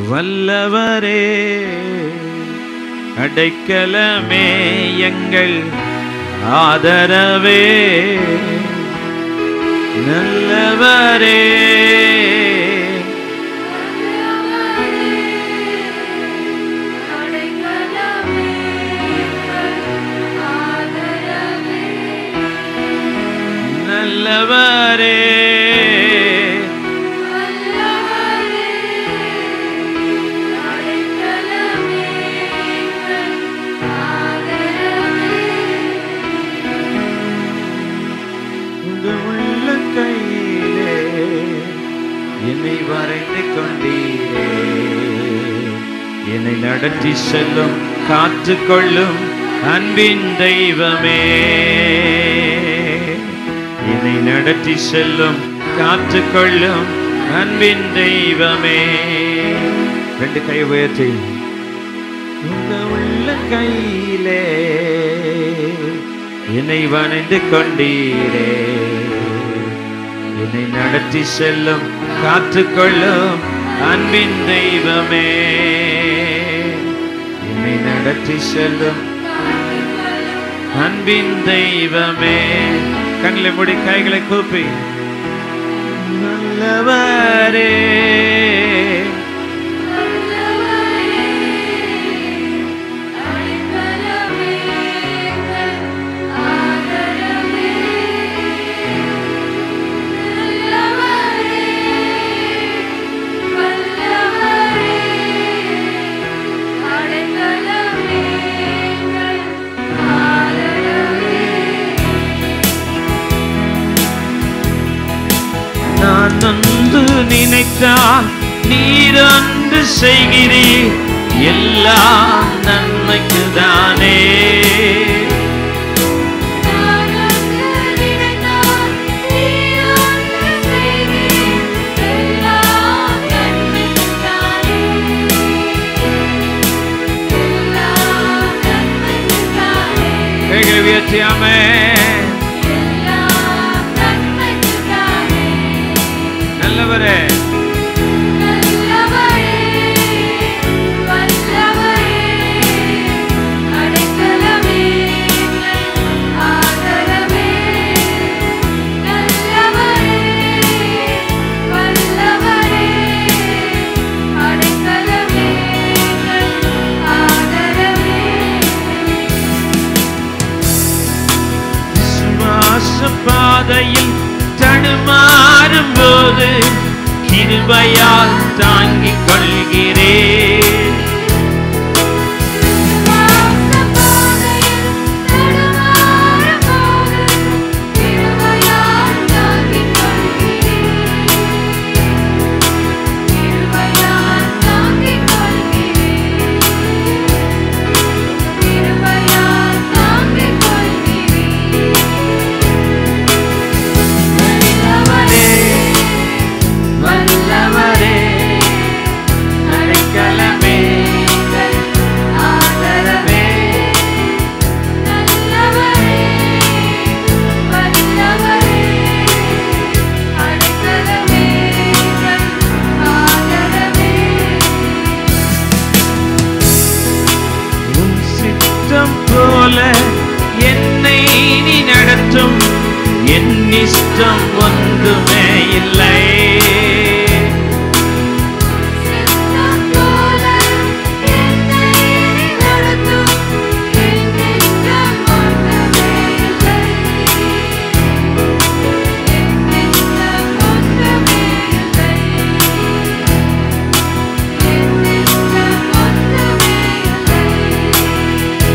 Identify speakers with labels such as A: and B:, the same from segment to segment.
A: வல்லவரே அடைக்கலமே எங்கள் ஆதரவே நல்லவரே நல்லவரே என்னை வரைந்து கொண்டீரே, என்னை நடத்தி செல்லும் காத்துக்கொள்ளும் அன்பின் தெய்வமே, என்னை நடத்தி செல்லும் காத்துக்கொள்ளும் அன்பின் தெய்வமே. ரெண்டு கை உயர்த்தி உங்க உள்ள கையிலே என்னை வரைந்து கொண்டீரே, என்னை நடத்தி செல்லும் காத்துக்கொள்ளும் அன்பின் தெய்வமே, என்னை நடத்தி செல்லும் அன்பின் தெய்வமே. கண்களை மூடி கைகளை கூப்பி நல்லவரே நான் ஒன்று நினைத்தால் நீர் ஒன்று செய்கிறீர், எல்லாம் நன்மைக்கு தானே. கைகளை உயர்த்தி ஆமென். நல்லவரே பாதையில் தடுமாறும் போது கிருபையால் தாங்கிக் கொள்கிறேன். என்னை நீ நடத்தும், என் இஷ்டம் ஒன்றுமே இல்லை.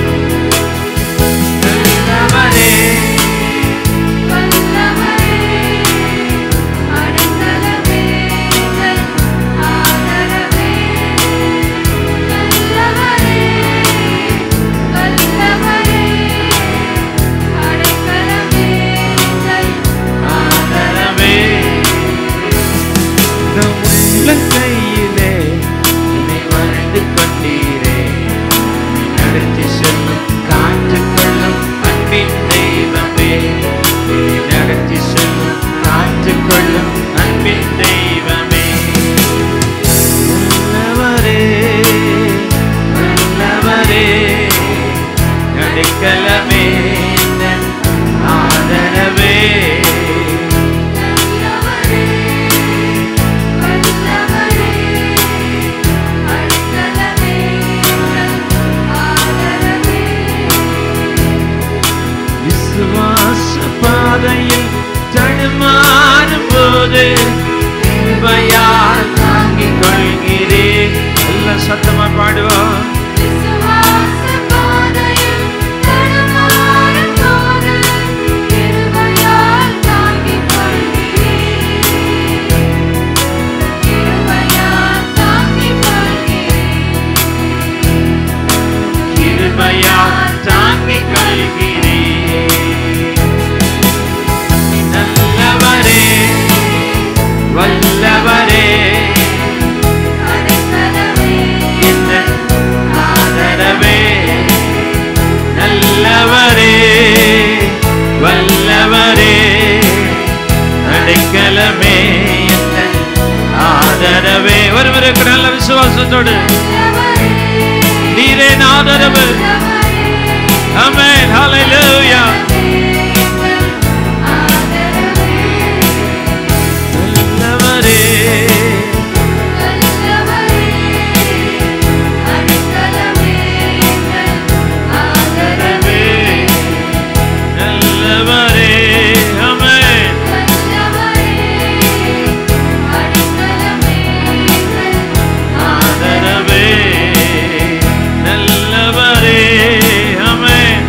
A: வல்லவரே கிருபையால் தாங்கிக் கொள்கிறேன். எல்லாம் சத்தமா பாடுவோம். நல்லவரே வல்லவரே இந்த ஆதரவே, நல்லவரே வல்லவரே அடைக்கலமே இந்த ஆதரவே. ஒருவருக்கு நல்ல விசுவாசத்தோடு நீரே ஆதரவு. ஆமென். ஹல்லேலூயா. நல்லவரே ஆதரவே, நல்லவரே. ஆமென். ஆதரவே, நல்லவரே. ஆமென்.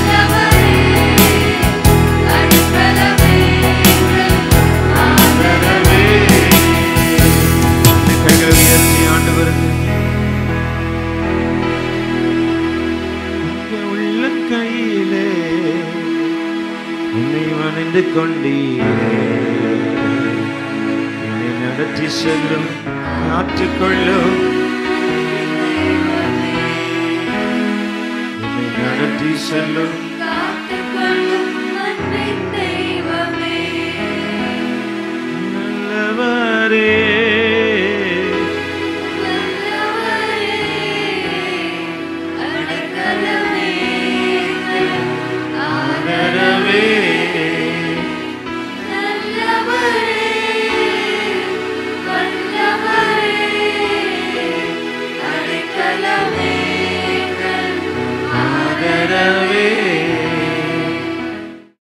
A: உள்ளங்கையிலே என்னை வணைந்து கொண்டீரே, என்னை நடத்தி செல்லும் காத்துக்கொள்ளும், என்னை நடத்தி செல்லும்